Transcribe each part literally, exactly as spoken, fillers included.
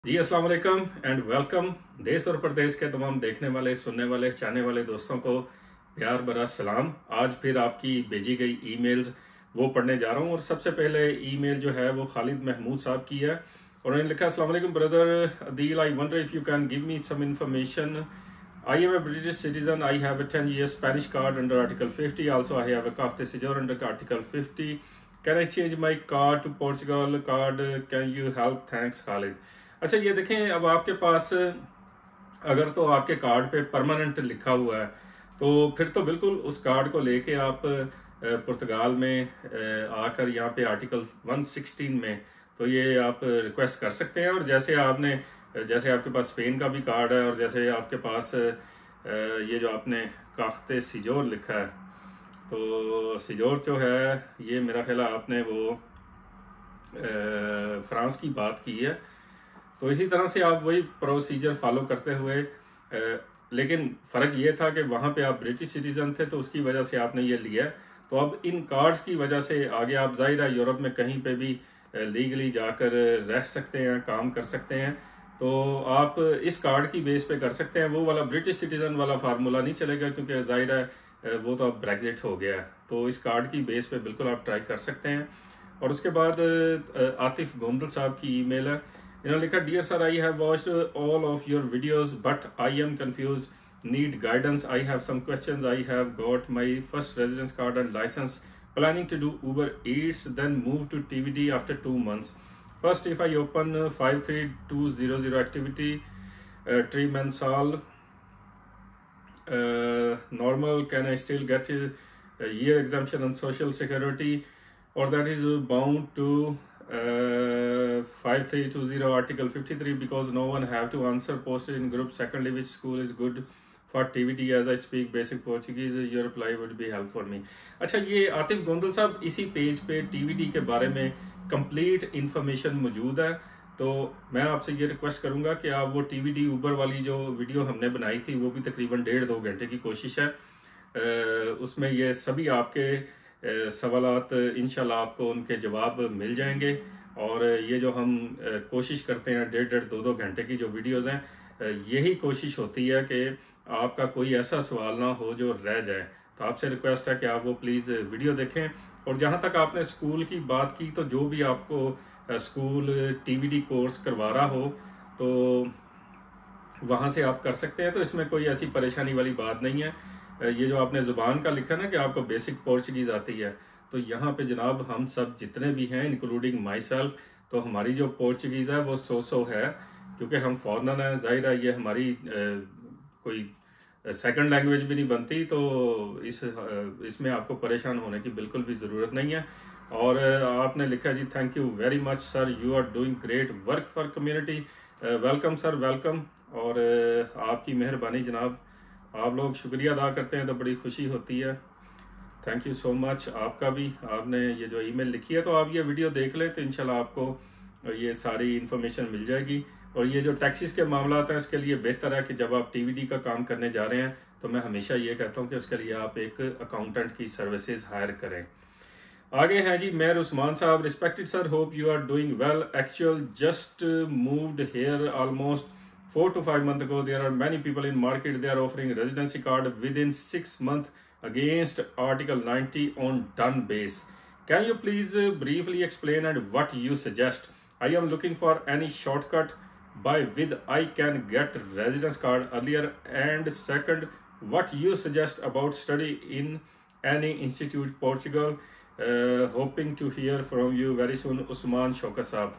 जी अस्सलाम वालेकुम and welcome. देश और प्रदेश के तमाम देखने वाले, सुनने वाले, चाहने वाले दोस्तों को प्यार भरा सलाम। आज फिर आपकी भेजी गई ईमेल्स वो पढ़ने जा रहा हूँ और सबसे पहले ईमेल जो है वो खालिद महमूद साहब की है और उन्होंने लिखा, अस्सलाम वालेकुम brother Adeel, I wonder if you can give me some information. I am a British citizen, I have a ten year Spanish card under Article fifty, also I have a carte séjour under Article fifty. Can I change my card to Portugal card? Can you help? Thanks Khalid. अच्छा ये देखें, अब आपके पास अगर तो आपके card पे permanent लिखा हुआ है तो फिर तो बिल्कुल उस कार्ड को लेके आप पुर्तगाल में आकर यहाँ पे आर्टिकल एक सौ सोलह में तो ये आप रिक्वेस्ट कर सकते हैं। और जैसे आपने जैसे आपके पास स्पेन का भी कार्ड है और जैसे आपके पास ये जो आपने काफ्ते सिजोर लिखा है, तो सिजोर जो है ये मेरा ख्याल आपने वो फ्रांस की बात की है, तो इसी तरह से आप वही प्रोसीजर फॉलो करते हुए आ, लेकिन फ़र्क ये था कि वहाँ पे आप ब्रिटिश सिटीज़न थे तो उसकी वजह से आपने ये लिया। तो अब इन कार्ड्स की वजह से आगे आप ज़ाहिर है यूरोप में कहीं पे भी लीगली जाकर रह सकते हैं, काम कर सकते हैं। तो आप इस कार्ड की बेस पे कर सकते हैं। वो वाला ब्रिटिश सिटीज़न वाला फार्मूला नहीं चलेगा क्योंकि ज़ाहिर है वो तो अब ब्रेग्जिट हो गया है। तो इस कार्ड की बेस पे बिल्कुल आप ट्राई कर सकते हैं। और उसके बाद आतिफ गोंदल साहब की ईमेल है, इन्होंने लिखा, dear sir, I have watched all of your videos but I am confuse, need guidance, I have some questions, I have got my first residence card and license, planning to do Uber Eats, then move to TVD after two months. First, if I open five three two zero zero activity tree mensual normal, can I still get a year exemption on social security, or that is bound to Uh, five three two zero Article fifty-three because no one have to answer posted in group. Secondly, which school is good for T V D as I speak basic Portuguese? Your reply would be help for me. अच्छा, ये आतिफ गोंदल साहब इसी page पे T V D के बारे में complete information मौजूद है। तो मैं आपसे ये रिक्वेस्ट करूंगा कि आप वो T V D ऊबर वाली जो वीडियो हमने बनाई थी वो भी तकरीबन डेढ़ दो घंटे की कोशिश है, uh, उसमें ये सभी आपके सवालात इंशाल्लाह आपको उनके जवाब मिल जाएंगे। और ये जो हम कोशिश करते हैं डेढ़ डेढ़ दो दो घंटे की जो वीडियोस हैं, यही कोशिश होती है कि आपका कोई ऐसा सवाल ना हो जो रह जाए। तो आपसे रिक्वेस्ट है कि आप वो प्लीज़ वीडियो देखें। और जहाँ तक आपने स्कूल की बात की, तो जो भी आपको स्कूल टीवीडी कोर्स करवा रहा हो तो वहाँ से आप कर सकते हैं। तो इसमें कोई ऐसी परेशानी वाली बात नहीं है। ये जो आपने ज़ुबान का लिखा ना कि आपको बेसिक पोर्चुगीज़ आती है, तो यहाँ पे जनाब हम सब जितने भी हैं इंक्लूडिंग माई सेल्फ, तो हमारी जो पोर्चुगीज़ है वो सौ सौ है क्योंकि हम फॉरनर हैं। ज़ाहिर है ये हमारी ए, कोई सेकंड लैंग्वेज भी नहीं बनती, तो इस इसमें आपको परेशान होने की बिल्कुल भी ज़रूरत नहीं है। और आपने लिखा जी, thank you very much sir, you are doing great work for community. Welcome sir, welcome. और आपकी मेहरबानी जनाब, आप लोग शुक्रिया अदा करते हैं तो बड़ी खुशी होती है। थैंक यू सो मच आपका भी, आपने ये जो ईमेल लिखी है। तो आप ये वीडियो देख लें तो इंशाल्लाह आपको ये सारी इन्फॉर्मेशन मिल जाएगी। और ये जो टैक्सीज के मामला हैं इसके लिए बेहतर है कि जब आप टीवीडी का काम करने जा रहे हैं तो मैं हमेशा ये कहता हूँ कि उसके लिए आप एक अकाउंटेंट की सर्विसेज हायर करें। आगे हैं जी Meher Usman Sahab, respected sir, hope you are doing well, actual just moved here almost four to five months ago. There are many people in market, they are offering residency card within six months against Article ninety on done base. Can you please uh, briefly explain and what you suggest? I am looking for any shortcut by with I can get residence card earlier. And second, what you suggest about study in any institute Portugal? Uh, hoping to hear from you very soon. Usman Shoka साहब।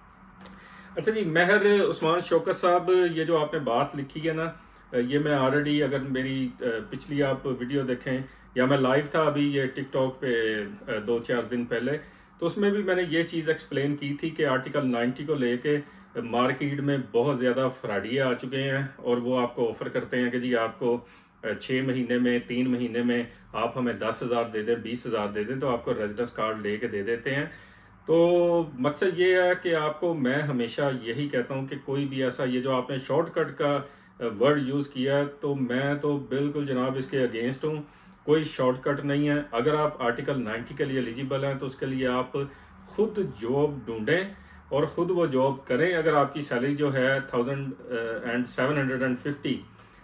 अच्छा जी मेहर उस्मान शौकत साहब, ये जो आपने बात लिखी है ना, ये मैं ऑलरेडी, अगर मेरी पिछली आप वीडियो देखें या मैं लाइव था अभी ये टिकटॉक पे दो चार दिन पहले, तो उसमें भी मैंने ये चीज़ एक्सप्लेन की थी कि आर्टिकल नब्बे को लेके मार्केट में बहुत ज़्यादा फ्रॉडिये आ चुके हैं और वो आपको ऑफ़र करते हैं कि जी आपको छः महीने में, तीन महीने में आप हमें दस हज़ार दे दें, बीस हज़ार दे दें तो आपको रेजिडेंस कार्ड लेके दे देते हैं। तो मकसद ये है कि आपको मैं हमेशा यही कहता हूँ कि कोई भी ऐसा, ये जो आपने शॉर्टकट का वर्ड यूज़ किया, तो मैं तो बिल्कुल जनाब इसके अगेंस्ट हूँ। कोई शॉर्टकट नहीं है। अगर आप आर्टिकल नब्बे के लिए एलिजिबल हैं तो उसके लिए आप खुद जॉब ढूंढें और ख़ुद वो जॉब करें। अगर आपकी सैलरी जो है thousand and seven hundred and fifty,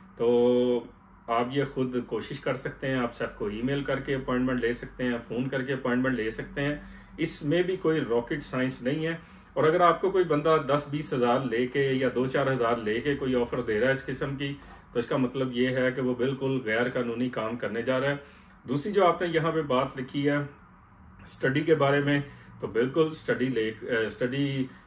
तो आप ये खुद कोशिश कर सकते हैं। आप सेफ को ईमेल करके अपॉइंटमेंट ले सकते हैं, फ़ोन करके अपॉइंटमेंट ले सकते हैं। इसमें भी कोई रॉकेट साइंस नहीं है। और अगर आपको कोई बंदा दस बीस हज़ार लेके या दो चार हज़ार लेके कोई ऑफ़र दे रहा है इस किस्म की, तो इसका मतलब ये है कि वो बिल्कुल गैर कानूनी काम करने जा रहा है। दूसरी जो आपने यहाँ पे बात लिखी है स्टडी के बारे में, तो बिल्कुल स्टडी ले स्टडी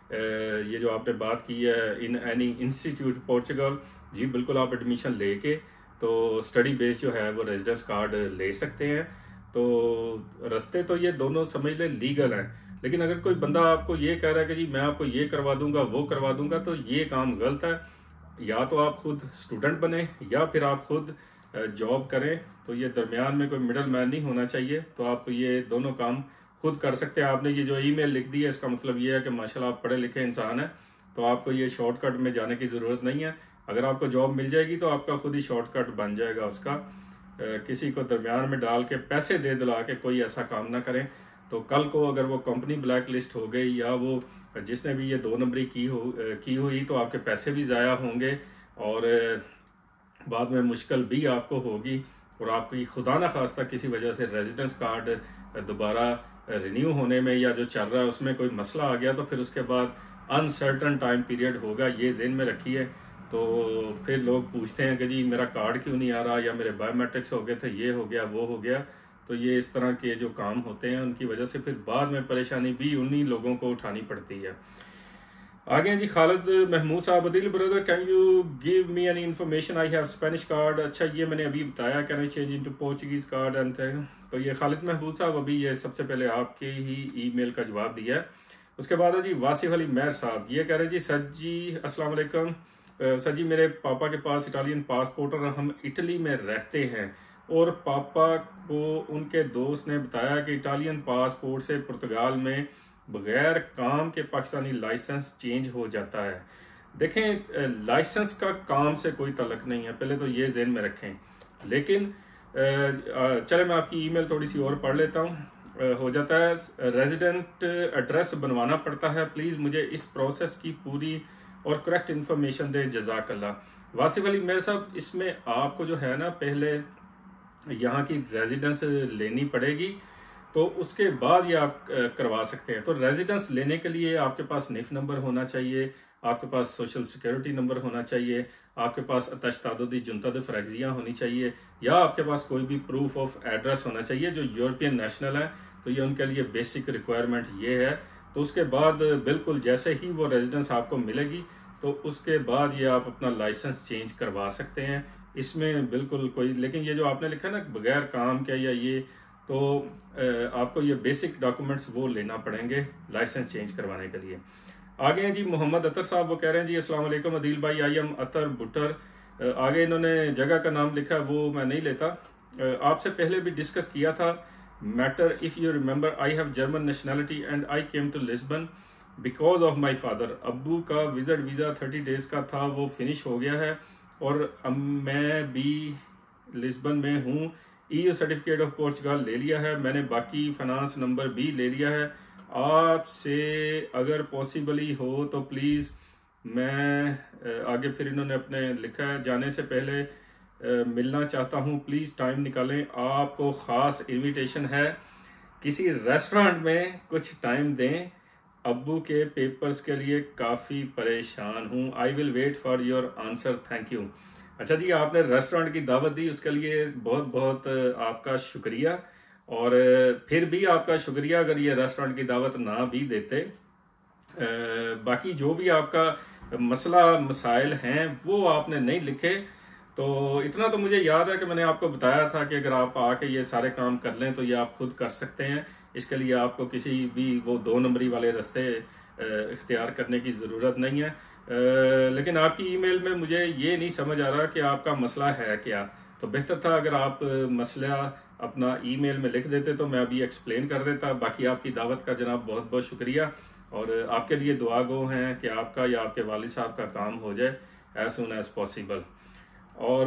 ये जो आपने बात की है इन एनी इंस्टीट्यूट पोर्चुगल, जी बिल्कुल आप एडमिशन लेके तो स्टडी बेस जो है वो रेजिडेंस कार्ड ले सकते हैं। तो रास्ते तो ये दोनों समझ लें लीगल हैं, लेकिन अगर कोई बंदा आपको ये कह रहा है कि जी मैं आपको ये करवा दूंगा वो करवा दूंगा, तो ये काम गलत है। या तो आप खुद स्टूडेंट बने या फिर आप खुद जॉब करें, तो ये दरमियान में कोई मिडल मैन नहीं होना चाहिए। तो आप ये दोनों काम खुद कर सकते हैं। आपने ये जो ईमेल लिख दी है इसका मतलब ये है कि माशाल्लाह आप पढ़े लिखे इंसान हैं, तो आपको ये शॉर्टकट में जाने की ज़रूरत नहीं है। अगर आपको जॉब मिल जाएगी तो आपका खुद ही शॉर्टकट बन जाएगा उसका। किसी को दरमियान में डाल के पैसे दे दिला के कोई ऐसा काम ना करें, तो कल को अगर वो कंपनी ब्लैक लिस्ट हो गई या वो जिसने भी ये दो नंबरी की हो की हुई, तो आपके पैसे भी ज़ाया होंगे और बाद में मुश्किल भी आपको होगी। और आपकी खुदा न खास्ता किसी वजह से रेजिडेंस कार्ड दोबारा रिन्यू होने में या जो चल रहा है उसमें कोई मसला आ गया, तो फिर उसके बाद अनसर्टन टाइम पीरियड होगा, ये ज़हन में रखिए। तो फिर लोग पूछते हैं कि जी मेरा कार्ड क्यों नहीं आ रहा, या मेरे बायोमेट्रिक्स हो गए थे, ये हो गया वो हो गया। तो ये इस तरह के जो काम होते हैं उनकी वजह से फिर बाद में परेशानी भी उन्हीं लोगों को उठानी पड़ती है। आगे जी Khalid Mahmood Sahab, Adil brother can you give me any information, I have Spanish card. अच्छा ये मैंने अभी बताया, can I change into Portuguese card and thing. तो ये खालिद महमूद साहब अभी ये सबसे पहले आपके ही ईमेल का जवाब दिया है। उसके बाद है जी वासिफ अली महर साहब, ये कह रहे हैं जी सर जी अस्सलाम वालेकुम सर जी, मेरे पापा के पास इटालियन पासपोर्ट और हम इटली में रहते हैं, और पापा को उनके दोस्त ने बताया कि इटालियन पासपोर्ट से पुर्तगाल में बगैर काम के पाकिस्तानी लाइसेंस चेंज हो जाता है। देखें लाइसेंस का काम से कोई तल्लुक नहीं है, पहले तो ये ज़हन में रखें। लेकिन चले मैं आपकी ईमेल थोड़ी सी और पढ़ लेता हूँ। हो जाता है रेजिडेंट एड्रेस बनवाना पड़ता है, प्लीज़ मुझे इस प्रोसेस की पूरी और करेक्ट इन्फॉर्मेशन दें, जज़ाकल्लाह। वासिफ अली मेरे साहब, इसमें आपको जो है ना पहले यहाँ की रेजिडेंस लेनी पड़ेगी, तो उसके बाद ये आप करवा सकते हैं। तो रेजिडेंस लेने के लिए आपके पास निफ नंबर होना चाहिए, आपके पास सोशल सिक्योरिटी नंबर होना चाहिए, आपके पास अतश्तादी जुनतद फ्रैगजियाँ होनी चाहिए, या आपके पास कोई भी प्रूफ ऑफ एड्रेस होना चाहिए। जो यूरोपियन नेशनल है तो ये उनके लिए बेसिक रिक्वायरमेंट ये है। तो उसके बाद बिल्कुल जैसे ही वो रेजिडेंस आपको मिलेगी, तो उसके बाद ये आप अपना लाइसेंस चेंज करवा सकते हैं। इसमें बिल्कुल कोई, लेकिन ये जो आपने लिखा है ना बगैर काम के या ये, तो आपको ये बेसिक डॉक्यूमेंट्स वो लेना पड़ेंगे लाइसेंस चेंज करवाने के लिए। आगे हैं जी मोहम्मद अतर साहब, वो कह रहे हैं जी अस्सलाम वालेकुम अदील भाई, आई एम अतर बुटर। आगे इन्होंने जगह का नाम लिखा है, वो मैं नहीं लेता। आपसे पहले भी डिस्कस किया था matter, if you remember I have German nationality and I came to Lisbon because of my father. अब्बू का विजिट वीज़ा थर्टी डेज का था, वो फिनिश हो गया है, और अब मैं भी लिस्बन में हूँ। ईयू सर्टिफिकेट ऑफ पोर्चुगल ले लिया है मैंने, बाकी फाइनेंस नंबर भी ले लिया है। आपसे अगर पॉसिबली हो तो प्लीज़ मैं आगे फिर इन्होंने अपने लिखा है, जाने से पहले आ, मिलना चाहता हूँ, प्लीज़ टाइम निकालें। आपको ख़ास इनविटेशन है, किसी रेस्टोरेंट में कुछ टाइम दें। अब्बू के पेपर्स के लिए काफ़ी परेशान हूँ। I will wait for your answer, thank you. अच्छा जी, आपने रेस्टोरेंट की दावत दी, उसके लिए बहुत बहुत आपका शुक्रिया। और फिर भी आपका शुक्रिया अगर ये रेस्टोरेंट की दावत ना भी देते। बाकी जो भी आपका मसला मसाइल हैं वो आपने नहीं लिखे, तो इतना तो मुझे याद है कि मैंने आपको बताया था कि अगर आप आके ये सारे काम कर लें तो ये आप खुद कर सकते हैं। इसके लिए आपको किसी भी वो दो नंबरी वाले रास्ते इख्तियार करने की ज़रूरत नहीं है। आ, लेकिन आपकी ईमेल में मुझे ये नहीं समझ आ रहा कि आपका मसला है क्या। तो बेहतर था अगर आप मसला अपना ईमेल में लिख देते तो मैं अभी एक्सप्लेन कर देता। बाकी आपकी दावत का जनाब बहुत बहुत शुक्रिया, और आपके लिए दुआ गो हैं कि आपका या आपके वालिद साहब का काम हो जाए एज सुन एज पॉसिबल। और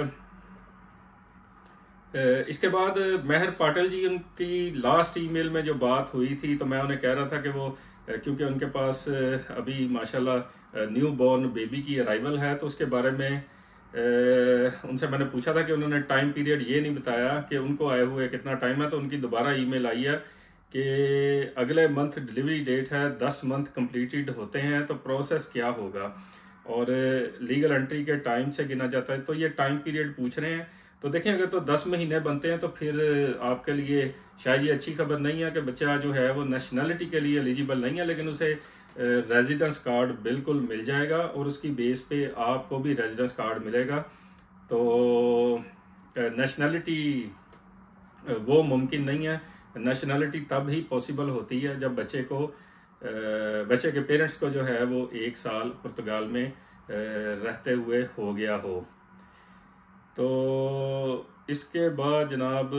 इसके बाद मेहर पाटिल जी, उनकी लास्ट ईमेल में जो बात हुई थी, तो मैं उन्हें कह रहा था कि वो क्योंकि उनके पास अभी माशाल्लाह न्यू बॉर्न बेबी की अराइवल है। तो उसके बारे में उनसे मैंने पूछा था कि उन्होंने टाइम पीरियड ये नहीं बताया कि उनको आए हुए कितना टाइम है। तो उनकी दोबारा ईमेल आई है कि अगले मंथ डिलीवरी डेट है, दस मंथ कंप्लीटेड होते हैं तो प्रोसेस क्या होगा, और लीगल एंट्री के टाइम से गिना जाता है। तो ये टाइम पीरियड पूछ रहे हैं। तो देखें, अगर तो दस महीने बनते हैं तो फिर आपके लिए शायद ये अच्छी खबर नहीं है कि बच्चा जो है वो नेशनैलिटी के लिए एलिजिबल नहीं है, लेकिन उसे रेजिडेंस कार्ड बिल्कुल मिल जाएगा और उसकी बेस पे आपको भी रेजिडेंस कार्ड मिलेगा। तो नेशनैलिटी वो मुमकिन नहीं है। नेशनैलिटी तब ही पॉसिबल होती है जब बच्चे को बच्चे के पेरेंट्स को जो है वो एक साल पुर्तगाल में रहते हुए हो गया हो। तो इसके बाद जनाब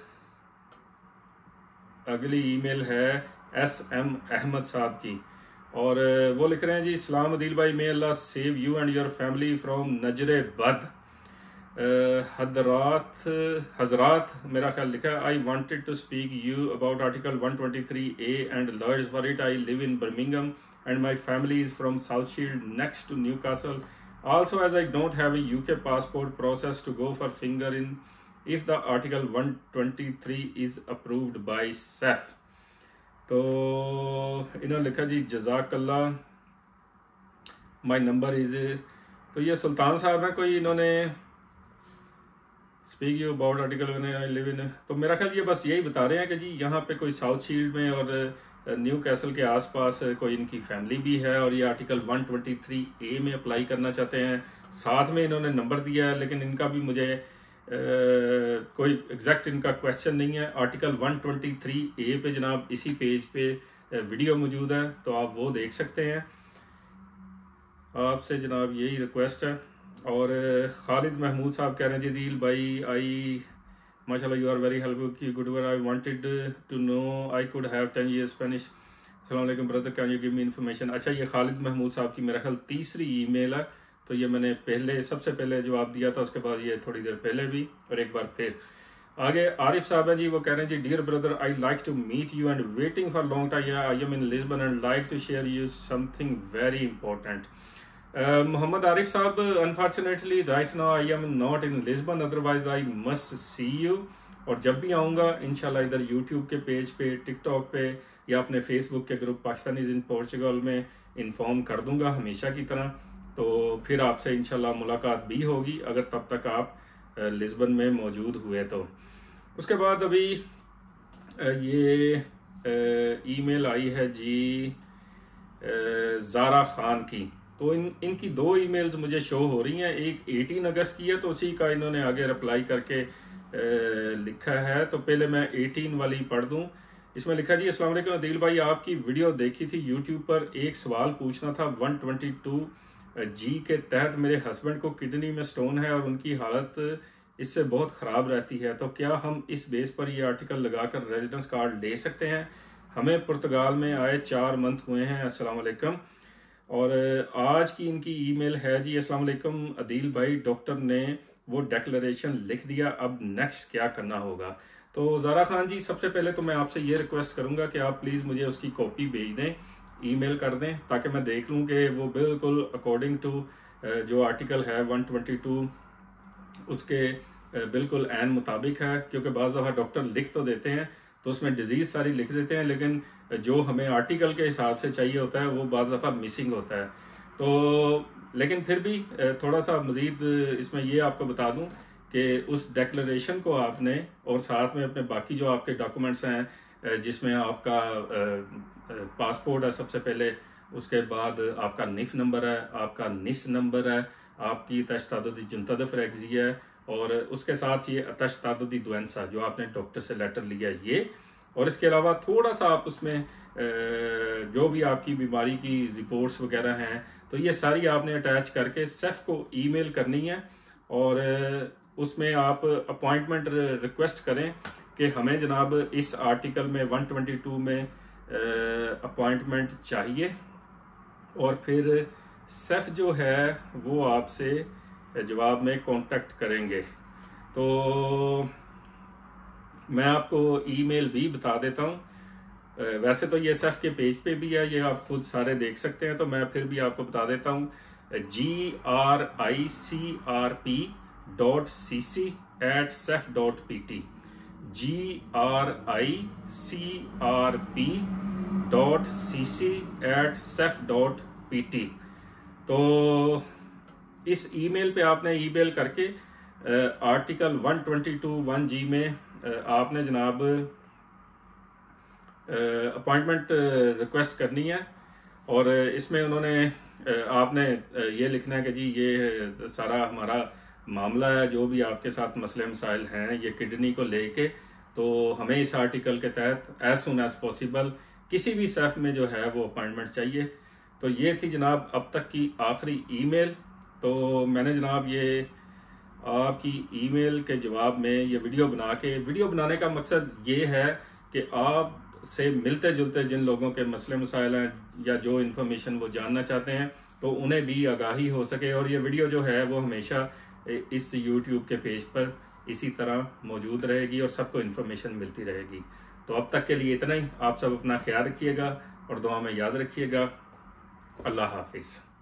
अगली ईमेल है एस एम अहमद साहब की, और वो लिख रहे हैं जी, इस्लाम अदील भाई, may Allah save you and your family from नजरे बद हजरात हजरात मेरा ख्याल लिखा है। I wanted to speak you about article one twenty three A and large for it. I live in Birmingham and my family is from South Shield next to Newcastle. Also, as I don't have a U K passport process to go for finger in if the article one twenty-three is approved by S E F। तो इन्होंने लिखा जी, जज़ाकल्ला, my number is, तो ये सुल्तान साहब है कोई, इन्होंने speak you about article I live in. तो मेरा ख्याल ये बस यही बता रहे हैं कि जी यहाँ पे कोई साउथ शील्ड में और न्यू कैसल के आसपास कोई इनकी फैमिली भी है और ये article one twenty three A में अप्लाई करना चाहते हैं। साथ में इन्होंने नंबर दिया है, लेकिन इनका भी मुझे आ, कोई एग्जैक्ट इनका क्वेश्चन नहीं है। Article one twenty three A पे जनाब इसी पेज पे वीडियो मौजूद है, तो आप वो देख सकते हैं। आपसे जनाब यही रिक्वेस्ट है। और खालिद महमूद साहब कह रहे हैं जी, दिल भाई आई माशाल्लाह यू आर वेरी हेल्पफुल की good work I wanted to know I could have ten year Spanish. अस्सलाम वालेकुम brother, can you give me information. अच्छा, ये खालिद महमूद साहब की मेरा ख्याल तीसरी ईमेल है। तो ये मैंने पहले सबसे पहले जवाब दिया था, उसके बाद ये थोड़ी देर पहले भी और एक बार फिर। आगे आरिफ साहब हैं जी, वो कह रहे हैं जी, dear brother I like to meet you and waiting for long time. I am in Lisbon and like to share you something very important. Mohammad Arif Sahab, unfortunately right now I am not in Lisbon, otherwise I must see you. और जब भी आऊँगा इंशाल्लाह इधर YouTube के page पे, TikTok पे या अपने फेसबुक के ग्रुप पाकिस्तानीज इन पोर्चुगल में इन्फॉर्म कर दूंगा हमेशा की तरह। तो फिर आपसे इंशाल्लाह मुलाकात भी होगी अगर तब तक आप लिस्बन में मौजूद हुए तो। उसके बाद अभी ये ईमेल आई है जी ज़ारा खान की। तो इन इनकी दो ईमेल्स मुझे शो हो रही हैं। एक अठारह अगस्त की है, तो उसी का इन्होंने आगे रिप्लाई करके लिखा है। तो पहले मैं अठारह वाली पढ़ दूं। इसमें लिखा जी, अस्सलाम वालेकुम अदील भाई, आपकी वीडियो देखी थी यूट्यूब पर, एक सवाल पूछना था। वन ट्वेंटी टू जी के तहत मेरे हस्बैंड को किडनी में स्टोन है और उनकी हालत इससे बहुत ख़राब रहती है, तो क्या हम इस बेस पर ये आर्टिकल लगाकर रेजिडेंस कार्ड ले सकते हैं? हमें पुर्तगाल में आए चार मंथ हुए हैं। अस्सलाम वालेकुम। और आज की इनकी ईमेल है जी, अस्सलाम वालेकुम अदील भाई, डॉक्टर ने वो डिक्लेरेशन लिख दिया, अब नेक्स्ट क्या करना होगा? तो ज़ारा खान जी, सबसे पहले तो मैं आपसे ये रिक्वेस्ट करूंगा कि आप प्लीज़ मुझे उसकी कॉपी भेज दें, ईमेल कर दें, ताकि मैं देख लूं कि वो बिल्कुल अकॉर्डिंग टू जो आर्टिकल है वन ट्वेंटी टू उसके बिल्कुल एन मुताबिक है। क्योंकि बाज़ दफ़ा डॉक्टर लिख तो देते हैं तो उसमें डिजीज़ सारी लिख देते हैं, लेकिन जो हमें आर्टिकल के हिसाब से चाहिए होता है वो बाज़ दफ़ा मिसिंग होता है। तो लेकिन फिर भी थोड़ा सा मज़ीद इसमें ये आपको बता दूं कि उस डिक्लेरेशन को आपने और साथ में अपने बाकी जो आपके डॉक्यूमेंट्स हैं, जिसमें आपका पासपोर्ट है सबसे पहले, उसके बाद आपका निफ नंबर है, आपका निस नंबर है, आपकी तशतादुदी जुनतद फ्रैगजी है, और उसके साथ ये तशतादुदी दुआंसा जो आपने डॉक्टर से लेटर लिया ये, और इसके अलावा थोड़ा सा आप उसमें जो भी आपकी बीमारी की रिपोर्ट्स वगैरह हैं, तो ये सारी आपने अटैच करके सेफ को ईमेल करनी है। और उसमें आप अपॉइंटमेंट रिक्वेस्ट करें कि हमें जनाब इस आर्टिकल में वन ट्वेंटी टू में अपॉइंटमेंट चाहिए, और फिर सेफ जो है वो आपसे जवाब में कांटेक्ट करेंगे। तो मैं आपको ईमेल भी बता देता हूँ। वैसे तो ये सेफ के पेज पे भी है, ये आप खुद सारे देख सकते हैं, तो मैं फिर भी आपको बता देता हूँ, G R I C R P dot C C at SEF dot P T, G R I C R P dot C C at SEF dot P T. तो इस ईमेल पे आपने ईमेल करके article one twenty two one G में आ, आपने जनाब appointment request करनी है, और इसमें उन्होंने आपने ये लिखना है कि जी ये सारा हमारा मामला है, जो भी आपके साथ मसले मसाइल हैं ये किडनी को लेके, तो हमें इस आर्टिकल के तहत एज सुन एज पॉसिबल किसी भी सेफ में जो है वो अपॉइंटमेंट चाहिए। तो ये थी जनाब अब तक की आखिरी ईमेल। तो मैंने जनाब ये आपकी ईमेल के जवाब में ये वीडियो बना के, वीडियो बनाने का मकसद ये है कि आप से मिलते जुलते जिन लोगों के मसले मसाइल हैं या जो इन्फॉर्मेशन वो जानना चाहते हैं तो उन्हें भी आगाही हो सके, और ये वीडियो जो है वो हमेशा इस यूट्यूब के पेज पर इसी तरह मौजूद रहेगी और सबको इन्फॉर्मेशन मिलती रहेगी। तो अब तक के लिए इतना ही। आप सब अपना ख्याल रखिएगा और दुआ में याद रखिएगा। अल्लाह हाफिज़।